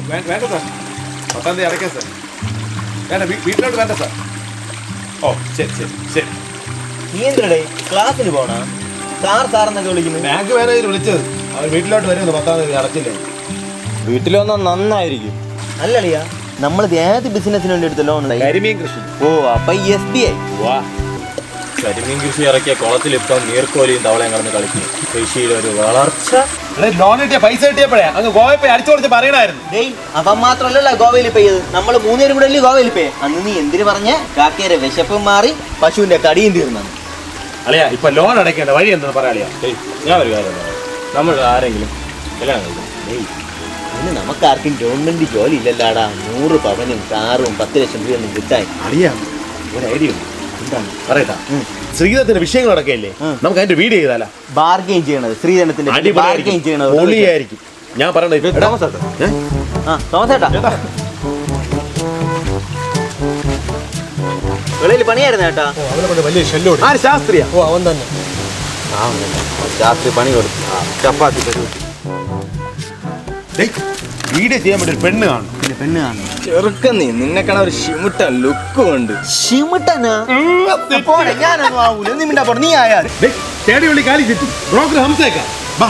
വേണ്ട സാർ, 10-ാം തീയതി അടയ്ക്കാം സാർ. വേണ്ട, വീട്ടിലോട്ട് വേണ്ട സാർ. ഓ ശരി ശരി ശരി. നീ എന്തിനടേ ക്ലാസ്സിന് പോണ? സാറെന്നൊക്കെ വിളിക്കുന്നു. ബാങ്ക് മാനേജർ വിളിച്ചത് അവർ വീട്ടിലോട്ട് വരുന്നത് 10-ാം തീയതി അടച്ചില്ലേ. വീട്ടിൽ വന്നാൽ നന്നായിരിക്കും. അല്ലളിയാ, നമ്മൾ ഏത് ബിസിനസിന് വേണ്ടി എടുത്ത ലോൺ? കരിമീൻ കൃഷി. ഓ, അപ്പൊ SBI. വാ, കരിമീൻ കൃഷി ഇറക്കിയ കുളത്തിൽ ഇപ്പം നീർക്കോലിയും തവളയും കടന്ന് കളിക്കുന്നു. കൃഷിയിലൊരു വളർച്ച. ലോൺ കിട്ടിയ പൈസ കിട്ടിയപ്പോഴേ അങ്ങ് ഗോവയിൽ പോയി അടിച്ചു കൊടുത്ത് പറയണായിരുന്നു. അവൻ മാത്രമല്ലല്ലോ ഗോവയിൽ പോയത്, നമ്മൾ 3 പേരും കൂടെ അല്ലേ ഗോവയിൽ പോയി. അന്ന് നീ എന്തിനു പറഞ്ഞ കാക്കയുടെ വിശപ്പും മാറി പശുവിന്റെ കടിയും തീർന്നു. അളിയാ, ഇപ്പൊ ലോൺ അടയ്ക്കേണ്ട വഴി എന്തെന്ന് പറയാളിയാ. ഞാൻ ഒരു കാര്യം പറയാം, നമ്മൾ ആരെങ്കിലും കല്യാണം കഴിക്കും. ഇന്ന് നമുക്കാർക്കും ഗവൺമെന്റ് ജോലി ഇല്ലല്ലാടാ. 100 പവനും കാറും 10 ലക്ഷം രൂപയൊന്നും കിട്ടാൻ. അറിയാ, ഒരു ഐഡിയ ഉണ്ട്. എന്താണ് പറയട്ടാ? ശ്രീധരത്തിന്റെ വിഷയങ്ങൾ നടക്കല്ലേ, നമുക്ക് അതിന്റെ വീഡിയോ ചെയ്താലാ? ബാർഗെയിൻ ചെയ്യണത് ശ്രീധരത്തിന്റെ ബാർഗെയിൻ ചെയ്യണത് പൊളിയായിരിക്കും. ഞാൻ പറയണത് തോമസേട്ടാ വെളിയിൽ പണിയായിരുന്നു ചേട്ടാ. വലിയ ശല്യം. ശാസ്ത്രിയ? ഓ, അവൻ തന്നെ. ശാസ്ത്രി പണി കൊടുത്തു. ചപ്പാത്തി വീഡിയോ ചെയ്യാൻ വേണ്ടി ഒരു പെണ്ണ് കാണും. പിന്നെ പെണ്ണ് കാണും. ചെറുക്കൻ നിന്നെ കാണാൻ ഒരു ഷിമിട്ടൻ ലുക്കും ഉണ്ട്. ഷിമിട്ടനാ? ഞാനൊന്നും ആവൂല. നീ മിണ്ടാ പോട്ടെ. നീ ആയാൽ ചേടി വിളി കാലി ചുറ്റും ബ്രോക്കർ ഹംസേക്കാം.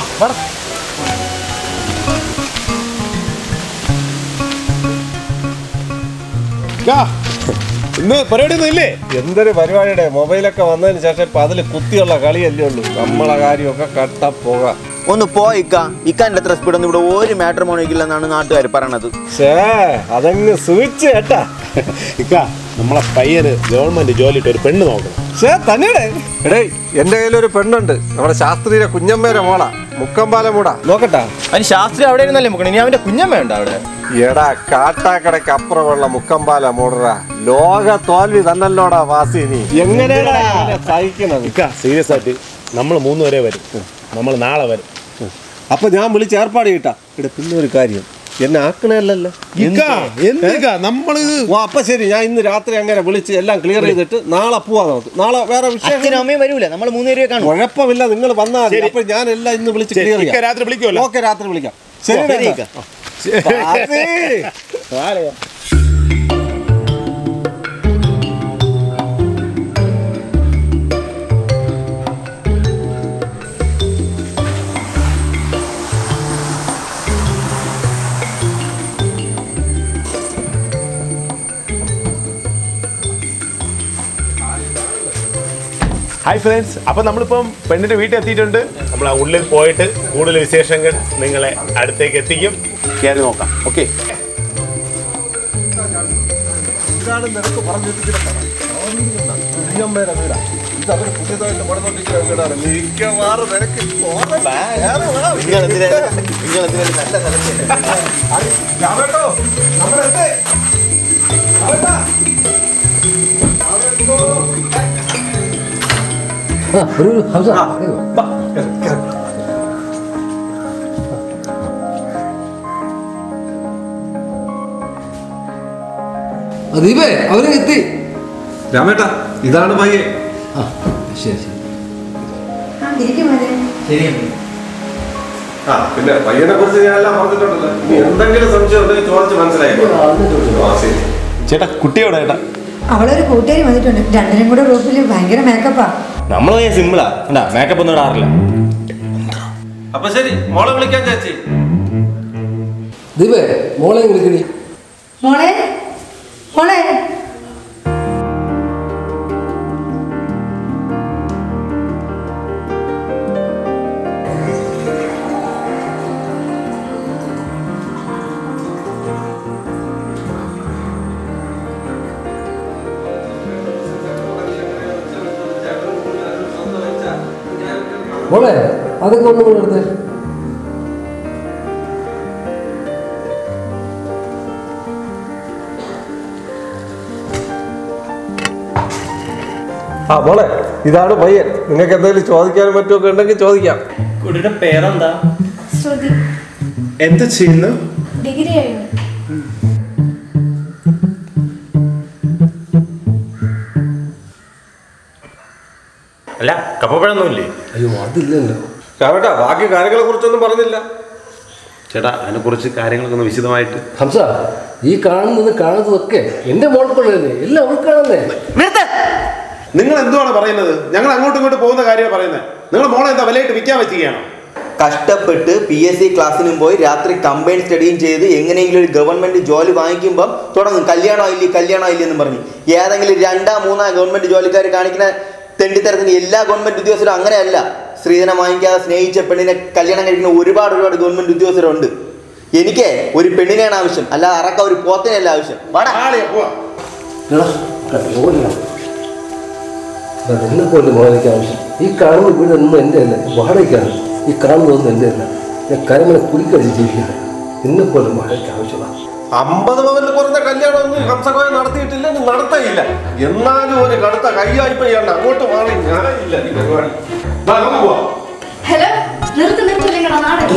ഇന്ന് പരിപാടി ഒന്നും ഇല്ലേ? എന്തൊരു പരിപാടിയുടെ മൊബൈലൊക്കെ വന്നതിന് ശേഷം ഇപ്പൊ അതിൽ കുത്തിയുള്ള കളിയല്ലേ ഉള്ളൂ. നമ്മളെ കാര്യമൊക്കെ കട്ട പോകാം. ഒന്ന് ഇക്കാൻ്റെ എത്ര സ്പീഡൊന്നും ഇവിടെ ഒരു മാട്രിമോണിക്കില്ലെന്നാണ് നാട്ടുകാർ പറയണത്. അതങ്ങ് സൂചിച്ച് കേട്ടാ. ഇക്ക, നമ്മളെ പയ്യന് ഗവൺമെന്റ് ജോലിയിട്ട് ഒരു പെണ്ണ് നോക്കണം. തന്നെയുടെ എടേ, എന്റെ കയ്യിലൊരു പെണ്ണുണ്ട്. നമ്മുടെ ശാസ്ത്രീയ കുഞ്ഞമ്മേരെ മോളാ, മുക്കമ്പാല മൂടാ. നോക്കട്ടാ? അതിന് ശാസ്ത്രി അവിടെ ഇരുന്നല്ലേ മുക്കണം. ഇനി അവന്റെ കുഞ്ഞമ്മ ഉണ്ട് അവിടെ. എടാ, കാട്ടാക്കടയ്ക്ക് അപ്പുറമുള്ള മുക്കമ്പാല മൂടറാ. ലോക തോൽവി തന്നല്ലോടാ വാസിനി. എങ്ങനെയാ സഹിക്കണത്? ഇക്ക, സീരിയസ് ആയിട്ട് നമ്മൾ 3 വരെ വരും. നമ്മൾ നാളെ വരും. അപ്പൊ ഞാൻ വിളിച്ച് ഏർപ്പാട് ചെയ്യട്ടാ. ഇവിടെ പിന്നെ ഒരു കാര്യം, എന്നെ ആക്കണല്ലോ. അപ്പൊ ശരി, ഞാൻ ഇന്ന് രാത്രി അങ്ങനെ വിളിച്ച് എല്ലാം ക്ലിയർ ചെയ്തിട്ട് നാളെ പോവാ. നമുക്ക് നാളെ വേറെ വിഷയം വരൂല. നമ്മൾ 3 പേരെ കാണും. കുഴപ്പമില്ല, നിങ്ങൾ വന്നാൽ മതി. അപ്പൊ ഞാൻ എല്ലാം ഇന്ന് വിളിച്ച് ക്ലിയർ ചെയ്യാം. രാത്രി വിളിക്കുമല്ലോ. ഓക്കെ, രാത്രി വിളിക്കാം. ശരി. ഹായ് ഫ്രണ്ട്സ്, അപ്പം നമ്മളിപ്പം പെണ്ണിൻ്റെ വീട്ടിൽ എത്തിയിട്ടുണ്ട്. നമ്മൾ ആ ഉള്ളിൽ പോയിട്ട് കൂടുതൽ വിശേഷങ്ങൾ നിങ്ങളെ അടുത്തേക്ക് എത്തിക്കും. കയറി നോക്കാം. ഓക്കെ. ഇതാണ് നിനക്ക് പറഞ്ഞിട്ട് വീടാ. ഇത് അവർ പുതിയതായിട്ട് പണിതോണ്ടിരിക്കുന്ന വീടാണ്. മിക്കവാറും നിനക്ക് ദീപേ, അവര് എത്തി. രാമേട്ടാ, ഇതാണ് പയ്യെ. ശരി. പിന്നെ പയ്യനെ കുറിച്ച് ഞാൻ എല്ലാം പറഞ്ഞിട്ടുണ്ടല്ലോ. ഇനി എന്തെങ്കിലും സംശയം ഉണ്ടെങ്കിൽ ചോദിച്ച് മനസ്സിലായി. ചേട്ടാ, കുട്ടിയോടെ ചേട്ടാ? അവളൊരു കൂട്ടുകാരി വന്നിട്ടുണ്ട്. രണ്ടിനും കൂടെ ഗ്രൂപ്പിൽ ഭയങ്കര മേക്കപ്പാ. നമ്മൾ സിമ്പിളാ, മേക്കപ്പ് ഒന്നും ഇടാറില്ല. അപ്പൊ ശരി, മോളെ വിളിക്കാൻ ചേച്ചി. ദീപേ, മോളെ വിളിക്കണി. മോളെ മോളെ മോളെ, അതൊക്കെ ഒന്നും കൂടെ എടുത്തേ. ആ മോളെ, ഇതാണ് പയ്യൻ. നിങ്ങൾക്ക് എന്തെങ്കിലും ചോദിക്കാനും പറ്റുമൊക്കെ ഉണ്ടെങ്കിൽ ചോദിക്കാം. കുട്ടിയുടെ പേരെന്താ? ശ്രുതി. എന്ത് ചെയ്യുന്നു? ഡിഗ്രി കഴിഞ്ഞു. അല്ല, കപ്പപ്പഴൊന്നുമില്ലേ? അയ്യോ, അതില്ലല്ലോ. കാവട്ടാ, ബാക്കി കാര്യങ്ങളെ കുറിച്ചൊന്നും പറഞ്ഞില്ല. ചേട്ടാ അതിനെക്കുറിച്ച് കാര്യങ്ങളൊക്കെ ഒന്ന് വിശദമായിട്ട്. ഹംസ, ഈ കാണുന്നതൊക്കെ എന്റെ മോൾക്കുള്ളതല്ലേ, എല്ലാം അവൾക്കാണല്ലേ. നിങ്ങൾ എന്തുവാണ് പറയുന്നത്? ഞങ്ങൾ അങ്ങോട്ടും ഇങ്ങോട്ട് പോകുന്ന കാര്യമാണ് പറയുന്നത്. നിങ്ങൾ മോളെ എന്താ വിലയിട്ട് വിൽക്കാൻ വെച്ചിരിക്കുകയാണോ? കഷ്ടപ്പെട്ട് PSC ക്ലാസ്സിനും പോയി രാത്രി കമ്പൈൻ സ്റ്റഡിയും ചെയ്ത് എങ്ങനെയെങ്കിലും ഒരു ഗവൺമെന്റ് ജോലി വാങ്ങിക്കുമ്പം തുടങ്ങും കല്യാണം എന്നും പറഞ്ഞു. ഏതെങ്കിലും 2-3 ഗവൺമെന്റ് ജോലിക്കാർ കാണിക്കുന്ന തെണ്ടിത്തരത്തിന് എല്ലാ ഗവൺമെന്റ് ഉദ്യോഗസ്ഥരും അങ്ങനെയല്ല. സ്ത്രീധനം വാങ്ങിക്കാതെ സ്നേഹിച്ച പെണ്ണിനെ കല്യാണം കഴിക്കുന്ന ഒരുപാട് ഗവൺമെന്റ് ഉദ്യോഗസ്ഥരുണ്ട്. എനിക്ക് ഒരു പെണ്ണിനെയാണ് ആവശ്യം, അല്ലാതെ അറക്ക ഒരു പോത്തിനല്ല ആവശ്യം. നിന്നെപ്പോലെ മോഹനിക്ക് ആവശ്യം. ഈ കാണുന്ന വീടൊന്നും എൻ്റെ അല്ല, വാടകയ്ക്കാണ്. ഈ കാണുന്നതൊന്നും എൻ്റെ അല്ല. ഞാൻ കരമനെ കുളിക്കടിച്ച് ജീവിക്കുന്നത്. നിന്നെപ്പോലെ വാടകയ്ക്ക് ആവശ്യമാണ്. 50 പവനിൽ കുറഞ്ഞ കല്യാണമൊന്നും ഹംസകോയ നടത്തിയിട്ടില്ല, നടത്തയില്ല. എന്നാലും ഒരു കടുത്ത കയ്യായിപ്പ് ചെയ്യണ്ട. അങ്ങോട്ട് മാറി ഞാനില്ല. ഹലോ, നിർത്തുന്നില്ല നാടകം.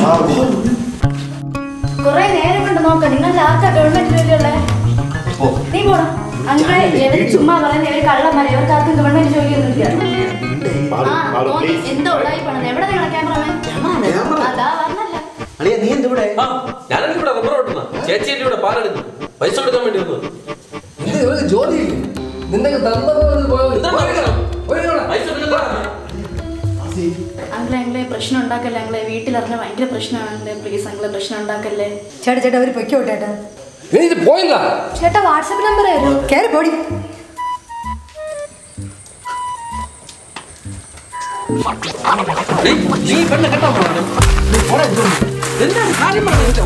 കുറെ നേരം കൊണ്ട് നോക്കാം. നിങ്ങൾ ആർക്കാ ഗവൺമെന്റ് ജോലിയുള്ളേ? നീ പോണം. അങ്ങനെ ചുമ്മാ പറയുന്ന ഒരു കള്ളന്മാരെ ഇവർക്കാർക്കും ഗവൺമെന്റ് ജോലിയൊന്നും ഇല്ല. എന്തോ ഉള്ളായി പണം. എവിടെ നിങ്ങളെ ക്യാമറമാൻ? അതാ പറഞ്ഞല്ല. നീ എന്തിവിടെ? ഞാനെനിക്കിവിടെ റബ്ബർ വെട്ടുന്ന ചേച്ചിയുടെ ഇവിടെ പാലെടുക്കും, പൈസ കൊടുക്കാൻ വേണ്ടി വന്നത്. ജോലിയില്ലേ നിന്നെ അങ്ങളെ പ്രശ്നം ഉണ്ടാക്കല്ലേ. അങ്ങളെ വീട്ടിലിറങ്ങാൻ ഭയങ്കര പ്രശ്നമാണ്. പ്ലീസ് അങ്ങളെ പ്രശ്നം ഉണ്ടാക്കല്ലേ. ചേട്ടാ അവർ പൊയ്ക്കോട്ടേട്ടാ. പോയില്ല ചേട്ടാ വാട്സാപ്പ് നമ്പർ തരൂ. കയറി പോടി. നീ പെണ്ണെ കെട്ടാൻ പോകണം. എന്താണ് കാര്യം പറഞ്ഞത്?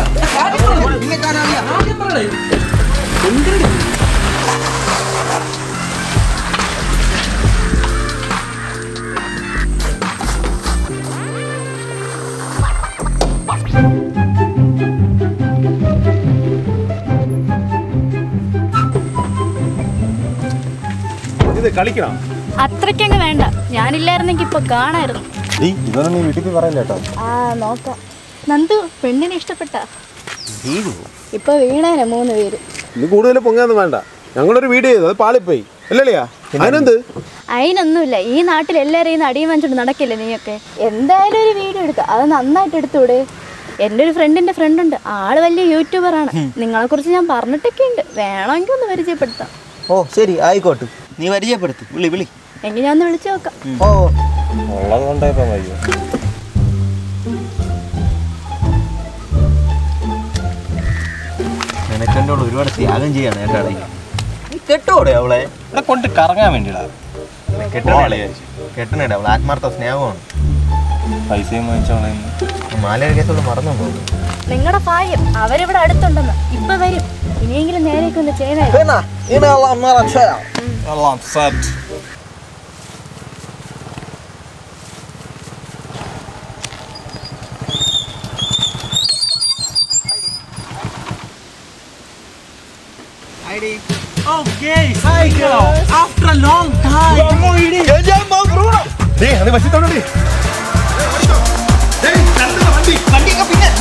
ഇത് കളിക്കണം. അത്രയ്ക്കങ്ങ് വേണ്ട. ഞാനില്ലായിരുന്നെങ്കിൽ ഇപ്പൊ കാണായിരുന്നു. ഇതൊന്നും നീ വീട്ടിൽ പറയല്ല കേട്ടോ. നോക്കാം. നന്ദു പെണ്ണിനെ ഇഷ്ടപ്പെട്ട ഇപ്പൊ വീണേനെ 3 പേര്. ഇത് കൂടുതൽ പൊങ്ങാന്ന് വേണ്ട. ഞങ്ങളൊരു വീഡിയോ ചെയ്തു, അത് പാളിപ്പോയി അല്ലല്ലേ? അതിനെന്ത്? അതിനൊന്നുമില്ല. ഈ നാട്ടിൽ എല്ലാവരെയും അടിയും വാങ്ങിച്ചോണ്ട് നടക്കില്ലേ നീയൊക്കെ? എന്തായാലും ഒരു വീഡിയോ എടുക്കുക. അത് നന്നായിട്ട് എടുത്തൂടെ? എൻ്റെ ഒരു ഫ്രണ്ടിന്റെ ഫ്രണ്ടുണ്ട്, ആള് വലിയ യൂട്യൂബറാണ്. നിങ്ങളെ കുറിച്ച് ഞാൻ പറഞ്ഞിട്ടൊക്കെ ഉണ്ട്. വേണമെങ്കിൽ ഒന്ന് പരിചയപ്പെടുത്താം. ഓ ശരി, ആയിക്കോട്ടെ. നീ പരിചയപ്പെടുത്തു. വിളി എങ്കിൽ ഞാൻ ഒന്ന് വിളിച്ചു നോക്കാം. ഓ ഉള്ളത് കൊണ്ടായിപ്പോ വയ്യോ. നിനക്കെന്നോട് ഒരുപാട് ത്യാഗം ചെയ്യാണ് എൻ്റെ അടയ്ക്ക്. നീ കെട്ടോടെ അവളെ? ഇവിടെ കൊണ്ട് കറങ്ങാൻ വേണ്ടിയിടാ. കെട്ടണേടെ അവളെ ആത്മാർത്ഥ സ്നേഹമാണ്. പൈസയും വാങ്ങിച്ചോളെ. മാലയുടെ കേസോട് മറന്നു പോകും. നിങ്ങളുടെ ഭാഗ്യം അവരിവിടെ അടുത്തുണ്ടെന്ന്. ഇപ്പൊ വരും. ഇനിയെങ്കിലും നേരെയൊക്കെ ഒന്ന് ചെയ്യണേ. Okay, hi girl. After a long time. വണ്ടി